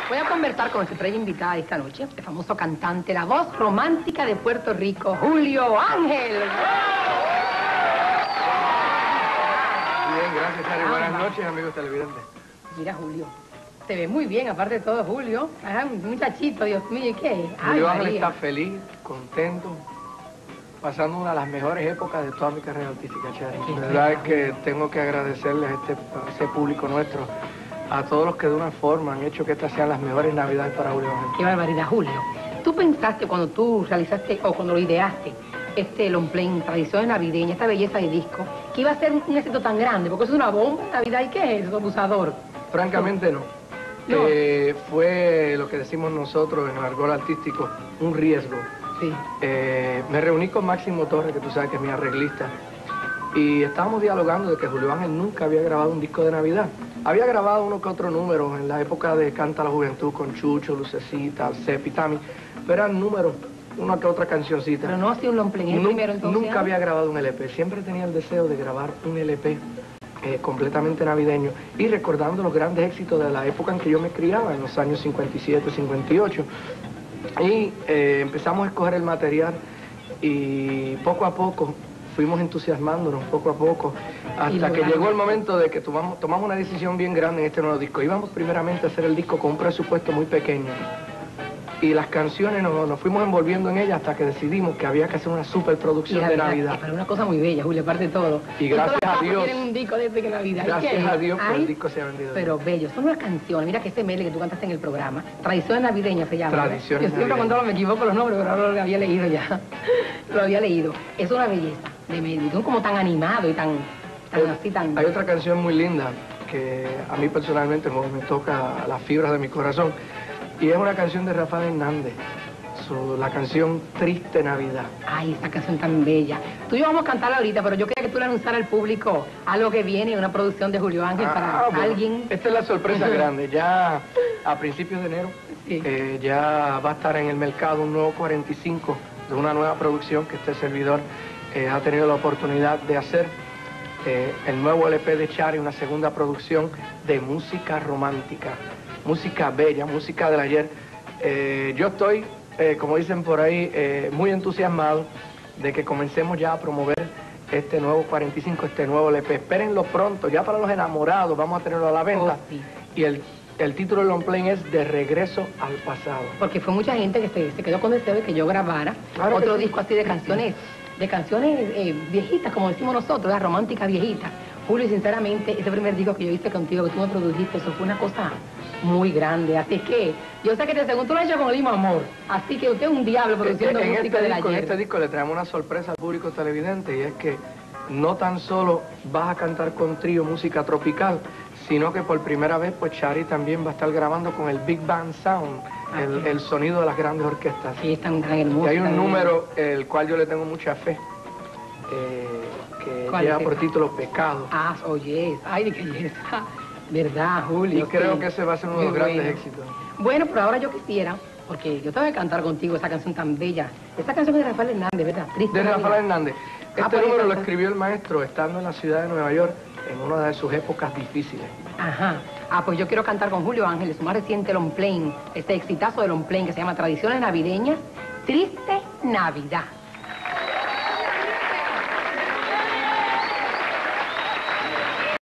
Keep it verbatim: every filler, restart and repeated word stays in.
Voy a conversar con nuestra estrella invitada esta noche, el famoso cantante, la voz romántica de Puerto Rico, Julio Ángel. Bien, gracias, Ari. Buenas noches, amigos televidentes. Mira, Julio, te ves muy bien, aparte de todo, Julio. Ajá, un muchachito, Dios mío, ¿y qué? Julio Ángel está feliz, contento, pasando una de las mejores épocas de toda mi carrera artística, Chari. La verdad es que tengo que agradecerles a, este, a ese público nuestro, a todos los que de una forma han hecho que estas sean las mejores navidades para Julio Ángel. Qué barbaridad, Julio. ¿Tú pensaste cuando tú realizaste, o cuando lo ideaste, este long play, tradiciones navideñas, esta belleza de disco, que iba a ser un éxito tan grande? Porque eso es una bomba de Navidad, ¿y qué es eso, abusador? Francamente no. no. Eh, fue lo que decimos nosotros en el argot artístico, un riesgo. Sí. Eh, me reuní con Máximo Torres, que tú sabes que es mi arreglista, y estábamos dialogando de que Julio Ángel nunca había grabado un disco de Navidad. Había grabado uno que otro número en la época de Canta la Juventud con Chucho, Lucecita, Alcepi, Tami, pero eran números, una que otra cancioncita. Pero no hacía un long play, el primero entonces. Nunca había grabado un L P, siempre tenía el deseo de grabar un L P eh, completamente navideño y recordando los grandes éxitos de la época en que yo me criaba, en los años cincuenta y siete, cincuenta y ocho. Y eh, empezamos a escoger el material y poco a poco fuimos entusiasmándonos, poco a poco, hasta que llegó el momento de que tomamos, tomamos una decisión bien grande en este nuevo disco. Íbamos primeramente a hacer el disco con un presupuesto muy pequeño y las canciones nos, nos fuimos envolviendo en ellas hasta que decidimos que había que hacer una superproducción de Navidad. Pero una cosa muy bella, Julio, aparte de todo. Y gracias a Dios. Tienen un disco desde que Navidad. Gracias a Dios por el disco se ha vendido. Pero bello, son unas canciones. Mira que ese mele que tú cantaste en el programa, Tradiciones Navideñas se llama. Tradiciones Yo siempre cuando me equivoco los nombres, pero ahora lo había leído ya. Lo había leído. Es una belleza de medio. Son como tan animado y tan, tan Hay, así, tan... Hay otra canción muy linda que a mí personalmente me toca las fibras de mi corazón. Y es una canción de Rafael Hernández. Su, la canción Triste Navidad. Ay, esa canción tan bella. Tú y yo vamos a cantarla ahorita, pero yo quería que tú le anunciaras al público algo que viene, una producción de Julio Ángel ah, para bueno, alguien. Esta es la sorpresa grande. Ya a principios de enero sí. eh, ya va a estar en el mercado un nuevo cuarenta y cinco de una nueva producción que este servidor eh, ha tenido la oportunidad de hacer. Eh, el nuevo L P de Chari, una segunda producción de música romántica, música bella, música del ayer. Eh, yo estoy... Eh, como dicen por ahí, eh, muy entusiasmado de que comencemos ya a promover este nuevo cuarenta y cinco, este nuevo L P. Espérenlo pronto, ya para los enamorados vamos a tenerlo a la venta. Oh, sí. Y el, el título del long play es De Regreso al Pasado. Porque fue mucha gente que se, se quedó con deseo de que yo grabara claro otro sí. disco así de canciones, de canciones eh, viejitas, como decimos nosotros, las románticas viejitas. Julio, y sinceramente, ese primer disco que yo hice contigo, que tú me produjiste, eso fue una cosa muy grande. Así que, yo sé que de segundo lo he hecho con el mismo amor. Así que usted es un diablo produciendo en música este de disco, ayer. En este disco le traemos una sorpresa al público televidente, y es que no tan solo vas a cantar con trío música tropical, sino que por primera vez, pues Chari también va a estar grabando con el Big Band Sound, ah, el, el sonido de las grandes orquestas. Sí, es tan, tan hermoso. Y hay un número, el cual yo le tengo mucha fe. Eh, que lleva por título Pecado. Ah, oye, ay, de qué belleza. ¿Verdad, Julio? Y creo sí. que ese va a ser uno de los grandes bueno. éxitos. Bueno, pero ahora yo quisiera, porque yo te voy a cantar contigo esa canción tan bella. Esa canción es de Rafael Hernández, ¿verdad? Triste de Navidad. Rafael Hernández. Este ah, número lo escribió el maestro estando en la ciudad de Nueva York en una de sus épocas difíciles. Ajá. Ah, pues yo quiero cantar con Julio Ángel, su más reciente long play, este exitazo de long play que se llama Tradiciones Navideñas, Triste Navidad.